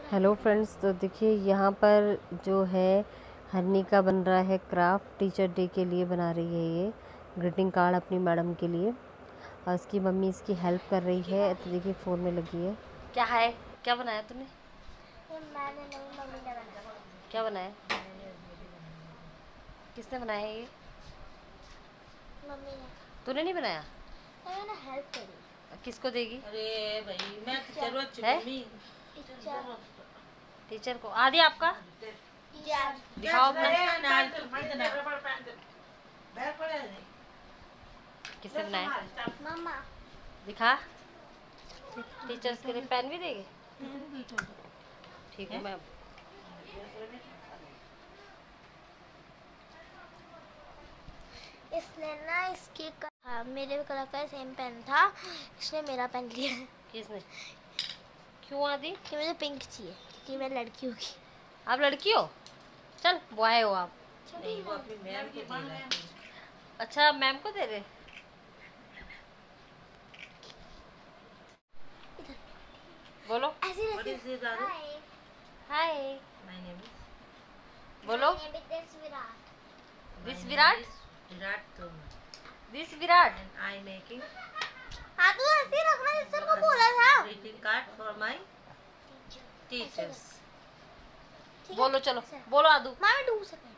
Hello friends, तो देखिए यहाँ पर जो है हनी का बन रहा है क्राफ्ट। टीचर डे के लिए बना रही है ये ग्रीटिंग कार्ड अपनी मैडम के लिए, और इसकी मम्मी इसकी हेल्प कर रही है। तो देखिए फ़ोन में लगी है। क्या है, क्या बनाया तूने? क्या बनाया? किसने बनाया ये? मम्मी ने। तूने नहीं बनाया? मैंने हेल्प करी। किसको देगी? अरे भाई मैं जरूरत है टीचर को। आदि आपका दिखाओ अपना। किसने बनाया? मम्मा। दिखा। टीचर्स के लिए पेन भी देंगे? ठीक है मैम। इसने ना इसके हाँ, मेरे कलर का सेम पेन था, इसने मेरा पेन लिया। किसने? क्यों आदि? कि मुझे पिंक चाहिए क्योंकि मैं लड़की होगी। आप लड़की हो? चल बॉय हो आप। नहीं, वो अपनी मैम के दे रहा है। अच्छा, मैम को दे रहे? बोलो। What is this, Adu? Hi. My name is बोलो। This Virat. Virat Toma. This Virat. And I making हाँ तो ऐसे रखना जिससे को बोला था। greeting card for my teachers. बोलो चलो, बोलो आदू। मामा 2 सेकंड।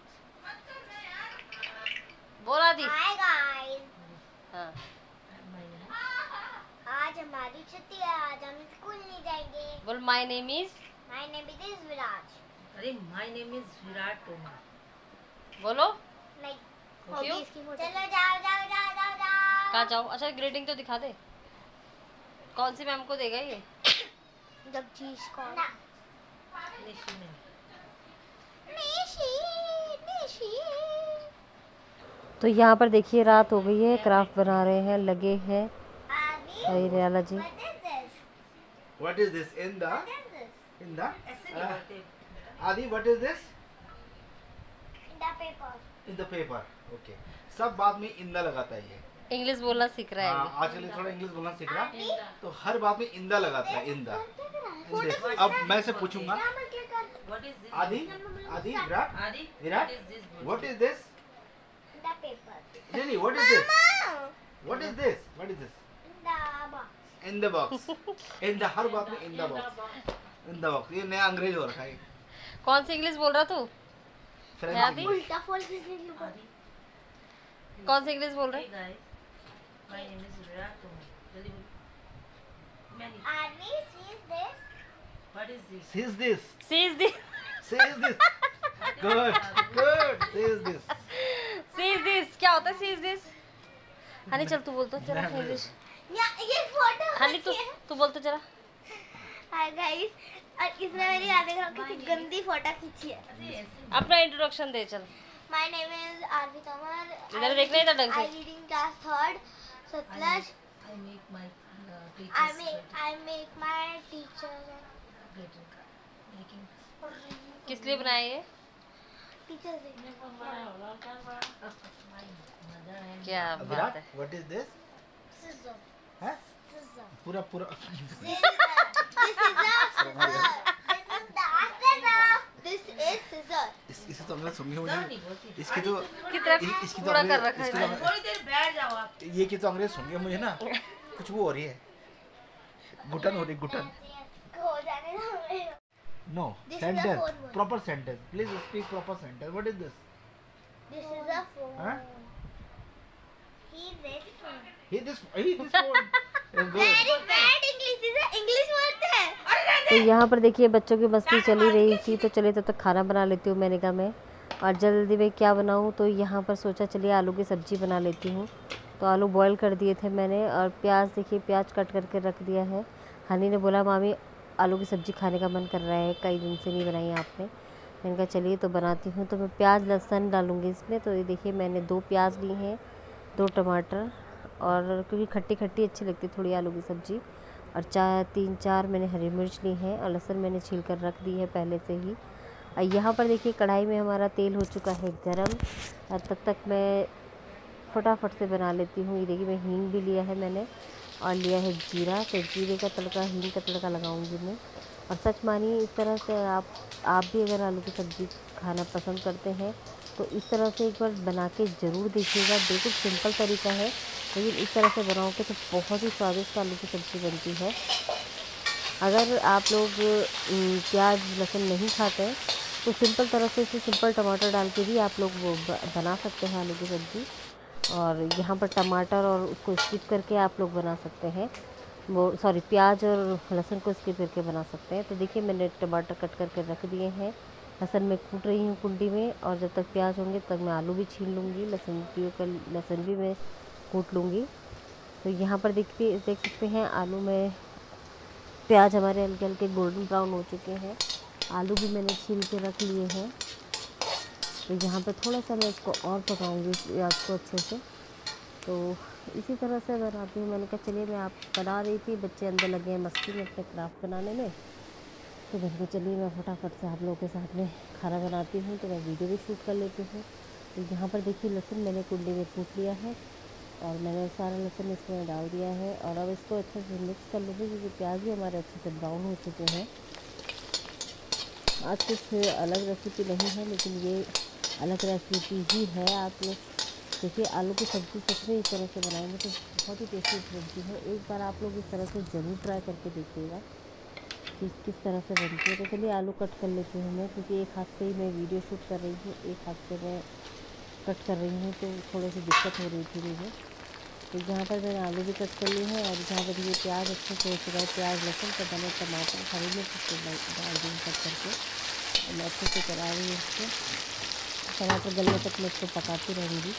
बोलो आदि। हाय गाइस, हाँ। My name आज हमारी छुट्टी है, आज हम स्कूल नहीं जाएंगे। बोल my name is. My name is Viraj. अरे my name is Virat Toma. बोलो। नहीं क्यों? चलो जाओ जाओ जाओ जाओ जाओ। कहाँ जाओ? अच्छा ग्रीटिंग तो दिखा दे। कौन सी मैम को देगा ये? जगदीश कौन? Nishi ma'am. निशी निशी। तो यहाँ पर देखिए रात हो गई है, क्राफ्ट बना रहे हैं, लगे हैं आदि रियाला जी। what What is this? is this in the What is this? in the ऐसे नहीं बोलते। Adi? What is this In the paper. in the paper? Okay. सब बात में इंदा लगाता है ये। इंग्लिश बोलना सीख रहा है हाँ, ये। आजकल ये थोड़ा इंग्लिश बोलना सीख रहा है, तो हर बात में इंदा लगाता है। इंदा। अब मैं से पूछूंगा, What is this? आदि आदि Virat Adi, Virat what is this? what is this? The paper. Really, what is this? Mama. What is this? What is this? The box. In the box. In the हर बात में in the box. In the box. ये नया अंग्रेज हो रखा है। कौन सी इंग्लिश बोल रहा तू? फ्रेंच आदि? इंग्लिश। उल्टा फोल्ड किसने लिखा? Adi. कौन सी इंग्लिश बोल Hey रहे? guys, my name is Virat Toma. जल्दी बोलो। मैंने Adi sees this. What is this? Says this. Says the. Says this. Good. Good. Says this. Says this क्या होता है? Seize this. हनी चल तू बोल तो जरा इंग्लिश। ये फोटो हनी तू बोल तो जरा। हाय गाइस, और इसने मेरी आधे घंटे की गंदी फोटो खींची है। अरे ऐसे अपना इंट्रोडक्शन दे चल। My name is Aarvi Tomar. इधर देखना, इधर ढंग से। I reading class 3rd Sutlej. I make my I teachers make my teacher greeting card. Making किस लिए बनाया ये? टीचर my mother and क्या बात विराट, है। what is this? सिजर हैं? सिजर पूरा पूरा दिस इज सिजर। इसे तो हमने सुनी हुई नहीं नहीं। बोलती। इसकी तो की तरफ इसकी तो पूरा कर अंग्रेज- रखा इसकी है। तो- थोड़ी देर बैठ जाओ आप। ये की तो अंग्रेज सुन गए मुझे ना, कुछ वो हो रही है, घुटन हो रही, घुटन। हो जाने दो। No This is a sentence, phone word. Proper sentence, please speak proper sentence. What is this? This is a phone. Huh? He this phone. He this phone. Good. Very bad English is English word है। तो यहाँ पर देखिए बच्चों की मस्ती चली रही थी, तो चलिए तब तक खाना बना लेती हूँ। मैंने कहा मैं और जल्दी में क्या बनाऊँ, तो यहाँ पर सोचा चलिए आलू की सब्ज़ी बना लेती हूँ। तो आलू बॉईल कर दिए थे मैंने, और प्याज देखिए प्याज कट करके रख दिया है। हनी ने बोला मामी आलू की सब्ज़ी खाने का मन कर रहा है, कई दिन से नहीं बनाई आपने। मैंने कहा चलिए तो बनाती हूँ। तो मैं प्याज लहसुन डालूँगी इसमें। तो ये देखिए मैंने 2 प्याज ली हैं, 2 टमाटर, और क्योंकि खट्टी खट्टी अच्छी लगती है थोड़ी आलू की सब्ज़ी, और 3-4 मैंने हरी मिर्च ली हैं, और लहसुन मैंने छील कर रख दी है पहले से ही। और यहाँ पर देखिए कढ़ाई में हमारा तेल हो चुका है गरम, और तब तक मैं फटाफट से बना लेती हूँ। ये देखिए मैं हींग भी लिया है मैंने, और लिया है जीरा। तो जीरे का तड़का, हींग का तड़का लगाऊंगी मैं। और सच मानिए इस तरह से आप भी अगर आलू की सब्ज़ी खाना पसंद करते हैं तो इस तरह से एक बार बना के ज़रूर देखिएगा। बिल्कुल सिंपल तरीका है, लेकिन इस तरह से बनाओगे तो बहुत ही स्वादिष्ट आलू की सब्ज़ी बनती है। अगर आप लोग प्याज लहसुन नहीं खाते हैं तो सिंपल तरह से इसे सिंपल टमाटर डाल के भी आप लोग वो बना सकते हैं आलू की सब्ज़ी। और यहाँ पर टमाटर और उसको स्किप करके आप लोग बना सकते हैं, वो सॉरी प्याज और लहसुन को स्किप करके बना सकते हैं। तो देखिए मैंने टमाटर कट करके रख दिए हैं, लहसुन में कूट रही हूँ कुंडी में। और जब तक प्याज होंगे तब मैं आलू भी छील लूँगी, लहसुन भी मैं कूट लूँगी। तो यहाँ पर देख सकते हैं आलू में प्याज हमारे हल्के हल्के गोल्डन ब्राउन हो चुके हैं। आलू भी मैंने छील के रख लिए हैं। तो यहाँ पर थोड़ा सा मैं इसको और पकाऊंगी प्याज को अच्छे से। तो इसी तरह से बनाती हूँ। मैंने कहा चलिए मैं आप बना रही थी, बच्चे अंदर लगे हैं मस्ती में अपने क्राफ्ट बनाने में, तो मैंने कहा चलिए मैं फटाफट से आप लोगों के साथ में खाना बनाती हूँ, तो मैं वीडियो भी शूट कर लेती हूँ। तो यहाँ पर देखिए लहसुन मैंने कुंडी में कूट लिया है और मैंने सारा लहसुन इसमें डाल दिया है। और अब इसको अच्छे से मिक्स कर लूँगी क्योंकि प्याज भी हमारे अच्छे से ब्राउन हो चुके हैं। आज कुछ अलग रेसिपी नहीं है, लेकिन ये अलग रेसिपी ही है। आप लोग देखिए आलू की सब्ज़ी सच में इस तरह से बनाएंगे तो बहुत ही टेस्टी सब्ज़ी है। एक बार आप लोग इस तरह से ज़रूर ट्राई करके देखिएगा कि किस तरह से बनती है। तो चलिए आलू कट कर लेती हूँ मैं, क्योंकि एक हाथ से ही मैं वीडियो शूट कर रही हूँ, एक हाथ से मैं कट कर रही हूँ, तो थोड़ी सी दिक्कत हो रही थी मुझे। तो यहाँ पर मैंने आलू भी कट कर ली है। और यहाँ पर ये प्याज अच्छे से हो चुका है, प्याज लहसुन तो मैंने टमाटर हरी मिर्च इसको डाल दी कट करके। और मैं अच्छे से चला रही हूँ इसको, टमाटर गलने तक मैं इसको पकाती रहूँगी।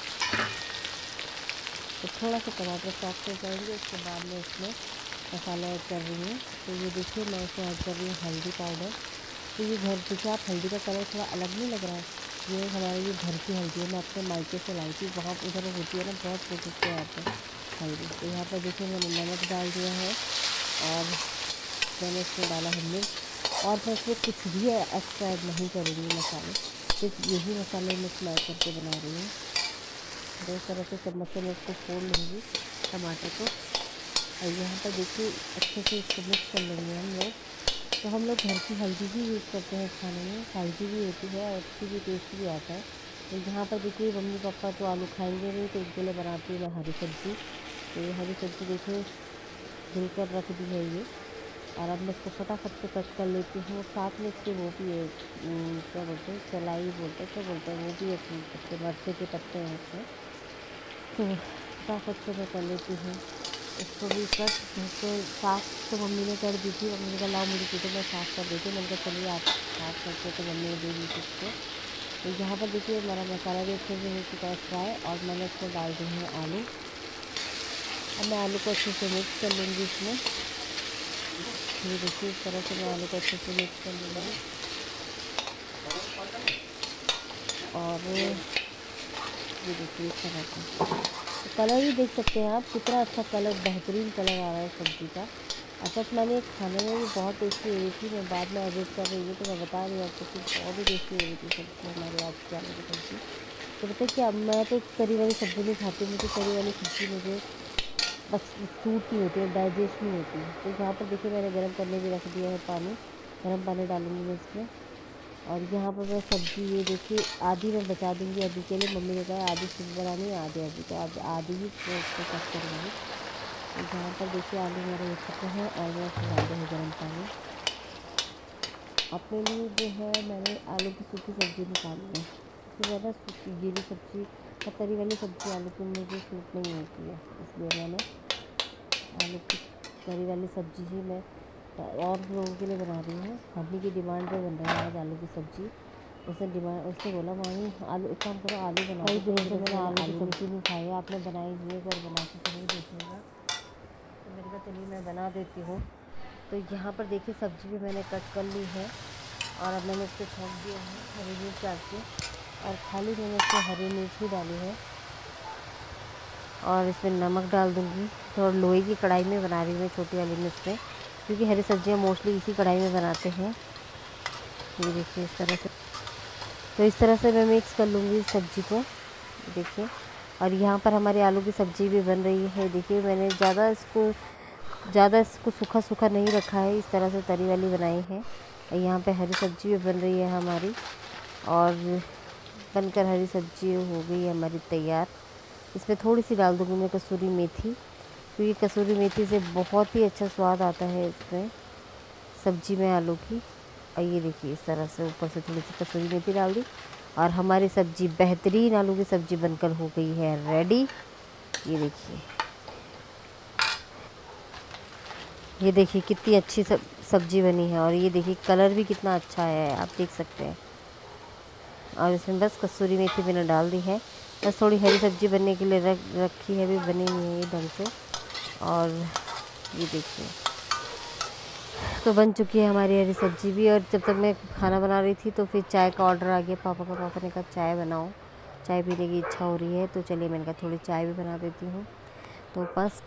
तो थोड़ा सा टमाटर सॉफ्ट हो जाएंगे, उसके बाद में इसमें मसाला ऐड कर रही हूँ। तो ये देखिए मैं इसमें ऐड कर रही हूँ हल्दी पाउडर। तो ये घर देखिए आप हल्दी का कलर थोड़ा अलग नहीं लग रहा है, ये हमारी ये घर की हल्दी है, मैं अपने मायके से लाई थी, वहाँ उधर होती है ना बहुत कोशिश के आते हैं हल्दी। तो यहाँ पर देखिए मैंने नमक डाल दिया है और मैंने इसमें डाला है मिर्च। और मैं इसमें कुछ भी एक्स्ट्रा ऐड नहीं करूँगी मसाले, सिर्फ यही मसाले मैं इसमें ऐड करके बना रही हूँ। तो इस तरह से चम्मच से मैं इसको फोड़ लूँगी टमाटर को। और यहाँ पर देखिए अच्छे से इसको मिक्स कर लेंगे हम लोग। तो हम लोग घर की हल्दी भी यूज़ करते हैं खाने में, हेल्दी भी होती है और अच्छी भी टेस्ट भी आता है। तो यहाँ पर देखिए मम्मी पापा तो आलू खाएंगे नहीं, तो उनके लिए बनाती हूँ मैं हरी सब्ज़ी। तो ये हरी सब्ज़ी देखिए धुल कर रख दी है ये। और अब मैं इसको फटाफट से कट कर लेती हूँ। साथ में इसके वो भी है क्या बोलते हैं, चलाई बोलते हैं, क्या बोलते हैं, वो भी है पत्ते, मरचे के पत्ते हैं उसमें। तो फटाफट से मैं कर लेती हूँ इसको भी कट। इसको साफ़ तो मम्मी ने कर दी थी, मम्मी ने कहा लाओ मुझे तो मैं साफ़ कर देती हूँ। मैंने कहा चलिए आप साफ़ करके, तो मम्मी ने दे दी थी इसको। तो यहाँ पर देखिए हमारा मसाला भी अच्छे से हो चुका है फ्राई, और मैंने इसमें डाल दी है आलू। अब मैं आलू को अच्छे से मिक्स कर लूँगी इसमें। ये देखिए इस तरह से मैं आलू को अच्छे से मिक्स कर लूँगी। और ये देखिए इस तरह से तो कलर भी देख सकते हैं आप, कितना अच्छा कलर, बेहतरीन कलर आ रहा है सब्ज़ी का। सच मैंने खाने में भी बहुत टेस्टी हो रही थी, मैं बाद में एडिट कर रही हूँ तो मैं बता रही हूँ आपको कि बहुत ही टेस्टी हो रही थी सब्ज़ी हमारे आज की आलू की सब्ज़ी। तो पता है क्या, मैं तो तरी वाली सब्ज़ी नहीं खाती, मुझे तरी वाली सब्ज़ी मुझे बस सूट नहीं होती है, डाइजेस्ट नहीं होती है। तो यहाँ पर देखिए मैंने गर्म करने भी रख दिया है पानी, गर्म पानी डालूँगी मैं इसमें। और यहाँ पर मैं सब्ज़ी ये देखिए आधी मैं बचा दूँगी अभी के लिए, मम्मी ने कहा आधी सूप बनानी है आधी अभी, तो आधी ही उसको कट करूँगी। तो यहाँ पर देखिए आलू मेरे हो चुके हैं और मैं उसमें डाल दूँगी गर्म पानी। अपने लिए जो है मैंने आलू की सूखी सब्ज़ी निकाली है, क्योंकि ज़्यादा सूखी गीली सब्ज़ी या तरी वाली सब्ज़ी आलू की मुझे सूट नहीं होती है, इसलिए मैंने आलू की तरी वाली सब्ज़ी ही मैं और लोगों के लिए बना रही हूँ। मम्मी की डिमांड पे बन रही है आज आलू की सब्ज़ी। उसने बोला मामी आलू, एक काम करो आलू बनाओ। कई दिनों से मैंने आलू की सब्ज़ी नहीं खाई है, आपने बनाई हुई है, एक बार बना के ज़रूर देखिएगा। तो मेरे कहा चलिए मैं बना देती हूँ। तो यहाँ पर देखिए सब्ज़ी भी मैंने कट कर ली है और अब मैंने इसको छौंक दिया है हरी मिर्च डाल के, और खाली मैंने इसमें हरी मिर्च ही डाली है और इसमें नमक डाल दूँगी। तो लोहे की कढ़ाई में बना रही हूँ मैं, छोटी वाली में, इसमें क्योंकि हरी सब्जियाँ मोस्टली इसी कढ़ाई में बनाते हैं। ये देखिए इस तरह से, तो इस तरह से मैं मिक्स कर लूँगी सब्ज़ी को, देखिए। और यहाँ पर हमारी आलू की सब्ज़ी भी बन रही है। देखिए मैंने ज़्यादा इसको ज़्यादा इसको सूखा सूखा नहीं रखा है, इस तरह से तरी वाली बनाई है। यहाँ पे हरी सब्जी भी बन रही है हमारी, और बनकर हरी सब्जी हो गई है हमारी तैयार। इसमें थोड़ी सी डाल दूँगी मैं कसूरी मेथी, क्योंकि कसूरी मेथी से बहुत ही अच्छा स्वाद आता है इसमें सब्जी में आलू की। और ये देखिए इस तरह से ऊपर से थोड़ी सी कसूरी मेथी डाल दी, और हमारी सब्जी बेहतरीन आलू की सब्जी बनकर हो गई है रेडी। ये देखिए, ये देखिए कितनी अच्छी सब्जी बनी है, और ये देखिए कलर भी कितना अच्छा है, आप देख सकते हैं। और इसमें बस कसूरी मेथी मैंने डाल दी है, बस थोड़ी हरी सब्जी बनने के लिए रखी है, अभी बनी नहीं है ये ढंग से। और ये देखिए तो बन चुकी है हमारी हरी सब्जी भी। और जब तक मैं खाना बना रही थी तो फिर चाय का ऑर्डर आ गया पापा का। पापा ने कहा चाय बनाओ, चाय पीने की इच्छा हो रही है, तो चलिए मैंने कहा थोड़ी चाय भी बना देती हूँ। तो बस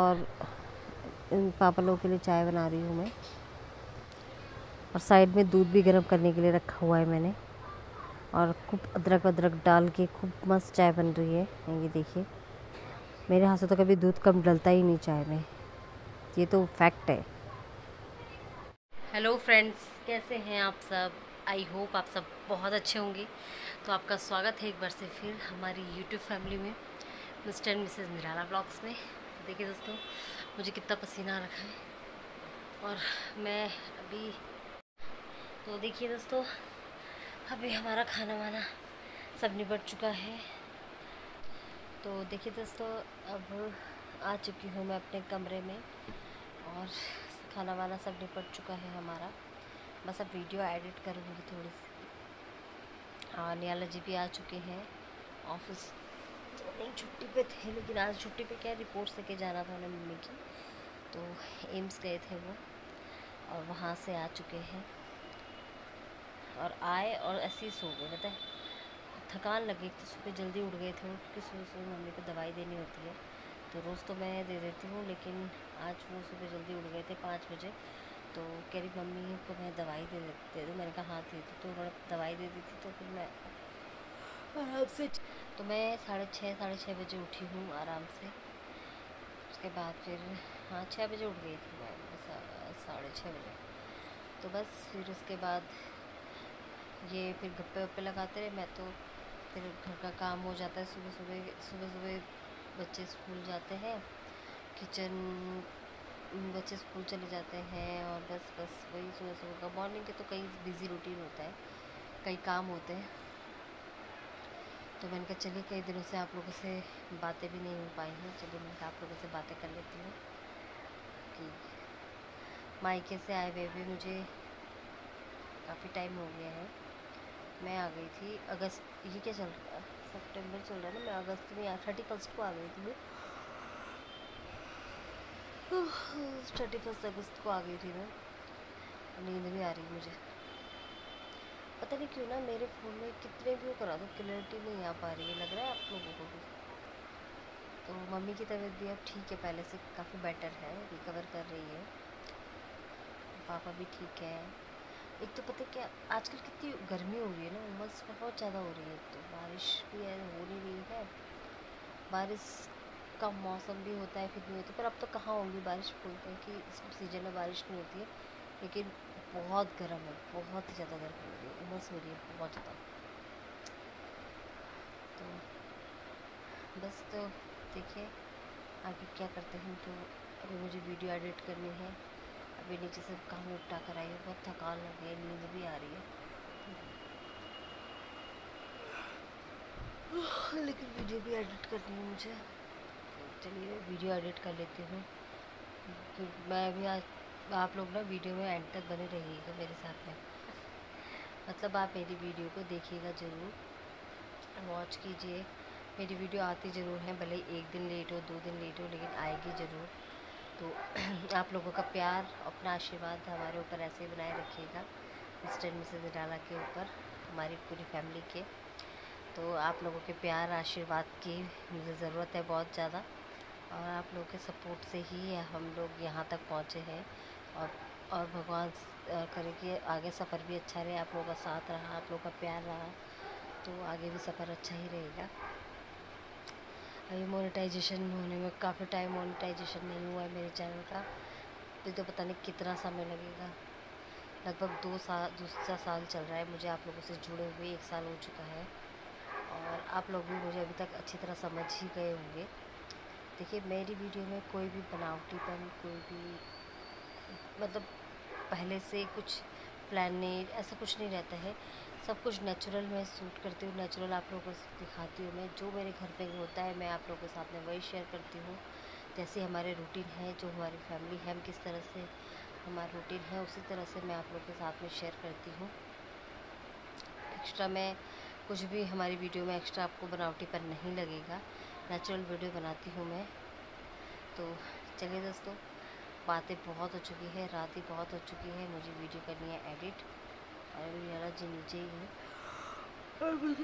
पापा लोगों के लिए चाय बना रही हूँ मैं, और साइड में दूध भी गर्म करने के लिए रखा हुआ है मैंने, और खूब अदरक वदरक डाल के खूब मस्त चाय बन रही है। ये देखिए मेरे हाथ से तो कभी दूध कम डलता ही नहीं चाय में, ये तो फैक्ट है। हेलो फ्रेंड्स, कैसे हैं आप सब? आई होप आप सब बहुत अच्छे होंगे। तो आपका स्वागत है एक बार से फिर हमारी यूट्यूब फैमिली में, Mr and Mrs Nirala blogs में। तो देखिए दोस्तों, मुझे कितना पसीना आ रखा है, और मैं अभी तो देखिए दोस्तों, अभी हमारा खाना वाना सब निपट चुका है। तो देखिए दोस्तों, अब आ चुकी हूँ मैं अपने कमरे में, और खाना वाना सब निपट चुका है हमारा। बस अब वीडियो एडिट करूँगी थोड़ी सी। और नियाला जी भी आ चुके हैं ऑफिस, तो नहीं छुट्टी पे थे, लेकिन आज छुट्टी पे क्या रिपोर्ट्स लेके जाना था उन्हें मम्मी की, तो एम्स गए थे वो, और वहाँ से आ चुके हैं। और आए और ऐसे ही सो गए, पता है थकान लगी। तो सुबह जल्दी उठ गए थे वो, क्योंकि सुबह सुबह मम्मी को दवाई देनी होती है, तो रोज़ तो मैं दे देती हूँ, लेकिन आज वो सुबह जल्दी उठ गए थे 5 बजे। तो कह रही मम्मी को मैं दवाई दे दूँ, मैंने कहा हाँ दे दी। तो उन्होंने दवाई दे दी थी, तो फिर मैं आराम से, तो मैं 6:30 बजे उठी हूँ आराम से। उसके बाद फिर हाँ 6 बजे उठ गई थी मैं, 6:30 बजे। तो बस फिर उसके बाद ये फिर गप्पे वप्पे लगाते रहे। मैं तो फिर घर का काम हो जाता है सुबह बच्चे स्कूल जाते हैं, बच्चे स्कूल चले जाते हैं, और बस वही सुबह का मॉर्निंग के तो कई बिज़ी रूटीन होता है, कई काम होते हैं। तो मैंने कहा चलिए, कई दिनों से आप लोगों से बातें भी नहीं हो पाई हैं, चलिए मैंने कहा आप लोगों से बातें कर लेती हूँ। कि मायके से आए हुए भी मुझे काफ़ी टाइम हो गया है। मैं आ गई थी अगस्त, ये क्या चल रहा है, सितंबर चल रहा है ना, मैं अगस्त में 31 को आ गई थी मैं, 31 अगस्त को आ गई थी मैं। नींद भी आ रही मुझे, पता नहीं क्यों ना मेरे फ़ोन में कितने भी वो करा दो क्लैरिटी नहीं आ पा रही है, लग रहा है आप लोगों को भी। तो मम्मी की तबीयत भी अब ठीक है, पहले से काफ़ी बेटर है, रिकवर कर रही है। पापा भी ठीक है। एक तो पता क्या आजकल कितनी गर्मी हो रही है ना, उमस बहुत ज़्यादा हो रही है, तो बारिश भी हो नहीं रही है। बारिश का मौसम भी होता है फिर नहीं होती, पर अब तो कहाँ होगी बारिश, बोलते हैं कि इस सीज़न में बारिश नहीं होती है, लेकिन बहुत गर्म है, बहुत ही ज़्यादा गर्मी हो रही है, उमस हो रही है बहुत ज़्यादा। तो बस, तो देखिए आगे क्या करते हैं। तो अभी मुझे वीडियो एडिट करनी है, अभी नीचे से काम निपटा कर आई हूँ, बहुत थकान लगी है, नींद भी आ रही है, लेकिन वीडियो भी एडिट करनी है मुझे। तो चलिए वीडियो एडिट कर लेती हूँ। फिर मैं भी आज, आप लोग ना वीडियो में एंड तक बने रहिएगा मेरे साथ में, मतलब आप मेरी वीडियो को देखिएगा ज़रूर, वॉच कीजिए। मेरी वीडियो आती ज़रूर है, भले ही 1 दिन लेट हो 2 दिन लेट हो, लेकिन आएगी ज़रूर। तो आप लोगों का प्यार, अपना आशीर्वाद हमारे ऊपर ऐसे ही बनाए रखिएगा, मिस्टर एंड मिसेस निराला के ऊपर, हमारी पूरी फैमिली के। तो आप लोगों के प्यार आशीर्वाद की मुझे ज़रूरत है बहुत ज़्यादा, और आप लोगों के सपोर्ट से ही हम लोग यहाँ तक पहुँचे हैं। और भगवान करे कि आगे सफ़र भी अच्छा रहे, आप लोगों का साथ रहा, आप लोगों का प्यार रहा, तो आगे भी सफ़र अच्छा ही रहेगा। अभी मोनेटाइजेशन होने में काफ़ी टाइम मोनेटाइजेशन नहीं हुआ है मेरे चैनल का, अभी तो पता नहीं कितना समय लगेगा। लगभग 2 साल चल रहा है मुझे आप लोगों से जुड़े हुए, 1 साल हो चुका है और आप लोग भी मुझे अभी तक अच्छी तरह समझ ही गए होंगे। देखिए मेरी वीडियो में कोई भी बनावटीपन, कोई भी मतलब पहले से कुछ प्लान नहीं, ऐसा कुछ नहीं रहता है। सब कुछ नेचुरल मैं शूट करती हूँ, नेचुरल आप लोगों को दिखाती हूँ। मैं जो मेरे घर पे होता है मैं आप लोगों के साथ में वही शेयर करती हूँ। जैसे हमारे रूटीन है, जो हमारी फैमिली है, हम किस तरह से हमारा रूटीन है, उसी तरह से मैं आप लोगों के साथ में शेयर करती हूँ। एक्स्ट्रा मैं कुछ भी हमारी वीडियो में एक्स्ट्रा आपको बनावटीपन नहीं लगेगा, नेचुरल वीडियो बनाती हूँ मैं। तो चलिए दोस्तों, बातें बहुत हो चुकी है, रात ही बहुत हो चुकी है, मुझे वीडियो करनी है एडिट और अभी लाला जी नीचे ही है और मुझे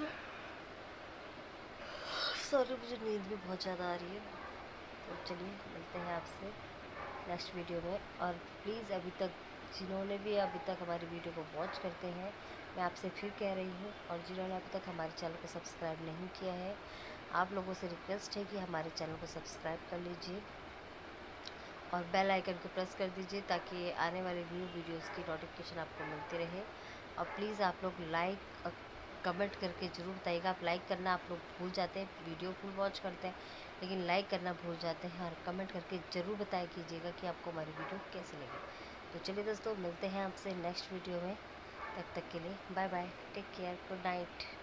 मुझे नींद भी बहुत ज़्यादा आ रही है। तो चलिए मिलते हैं आपसे नेक्स्ट वीडियो में। और प्लीज़ अभी तक जिन्होंने भी अभी तक हमारी वीडियो को वॉच करते हैं, मैं आपसे फिर कह रही हूँ, और जिन्होंने अभी तक हमारे चैनल को सब्सक्राइब नहीं किया है, आप लोगों से रिक्वेस्ट है कि हमारे चैनल को सब्सक्राइब कर लीजिए और बेल आइकन को प्रेस कर दीजिए ताकि आने वाले न्यू वीडियोस की नोटिफिकेशन आपको मिलती रहे। और प्लीज़ आप लोग लाइक और कमेंट करके ज़रूर बताइएगा। आप लाइक करना आप लोग भूल जाते हैं, वीडियो फुल वॉच करते हैं लेकिन लाइक करना भूल जाते हैं, और कमेंट करके ज़रूर बताया कीजिएगा कि आपको हमारी वीडियो कैसी लगी। तो चलिए दोस्तों, मिलते हैं आपसे नेक्स्ट वीडियो में, तब तक के लिए bye bye, take care, good night.